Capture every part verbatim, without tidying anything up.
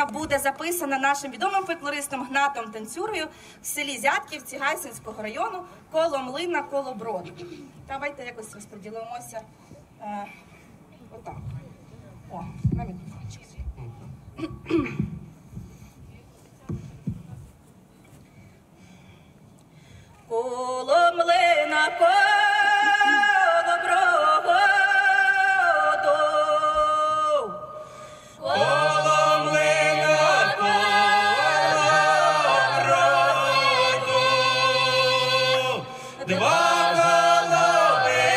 пісенька буде записана нашим відомим фольклористом Гнатом Танцюрою в селі Зятківці Гайсинського району коло Млина, коло Броду. Давайте якось розподілимося. Е, отак. О, на мікрофончик. Коло Млина, коло Броду, коло Млина, коло Броду, два голови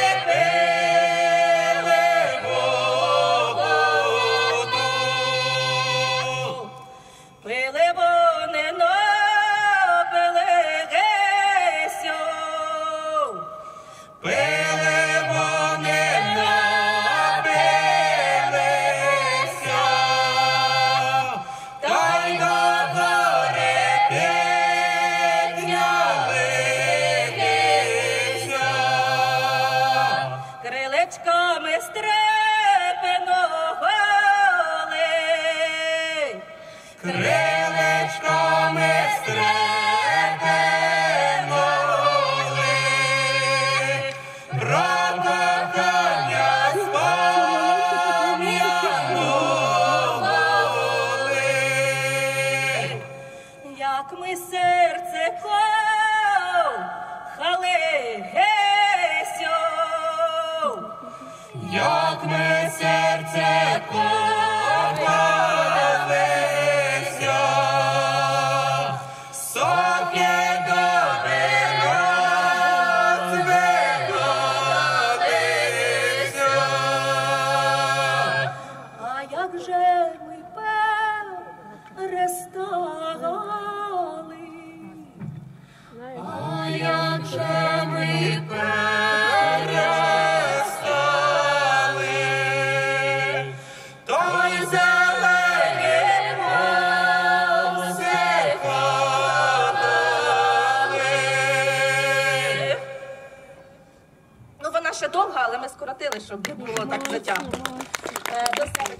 пили воду. Пили вони, но пили гесю, Пили вони, напилися, та й до гори піднялися. крилечками стрепеного гали, Крилечками стрепенули, про кохання спом'янули. як ми серце кохали гесю, Як ми серце кохалися, сохи добре розвивалися. а як же ми перестали, А як же ми перестали, то й зелені повсихали. ну вона ще довга, але ми скоротили, щоб не було так затягнуто. Е, до себе.